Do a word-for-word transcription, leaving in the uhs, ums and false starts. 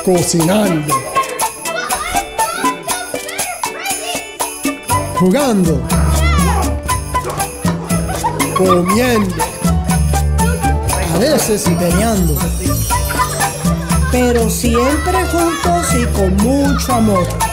cocinando, jugando, comiendo, a veces peleando, pero siempre juntos y con mucho amor.